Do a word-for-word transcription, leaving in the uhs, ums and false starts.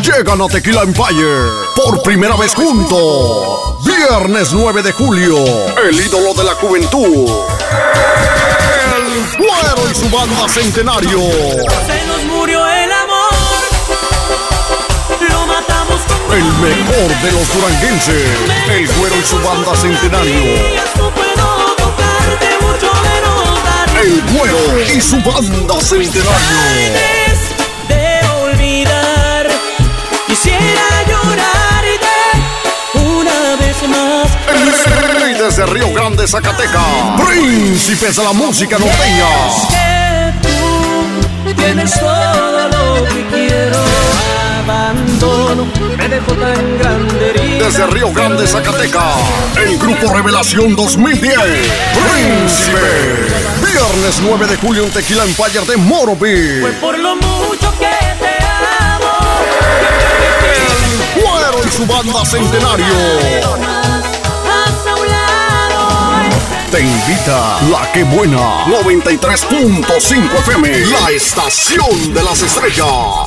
llegan a Tequila Empire por primera vez juntos. Viernes nueve de julio, el ídolo de la juventud, El Güero y su banda Centenario. Se nos murió el amor, lo matamos con El mejor de los duranguenses, El Güero y su banda Centenario. El Güero y su banda Centenario. De olvidar, quisiera llorar y de una vez más. El rey desde Río Grande, Zacatecas, príncipes de la música norteña. Que tú tienes todo lo que quiero. Abandono, me dejó tan grande herida. Desde Río Grande, Zacatecas, el grupo Revelación dos mil diez, Príncipe. Viernes nueve de julio en Tequila Empire de Morovi. Fue por lo mucho que te amo. El Güero y su banda Centenario. Hasta un lado. Te invita La Que Buena noventa y tres punto cinco F M, la estación de las estrellas.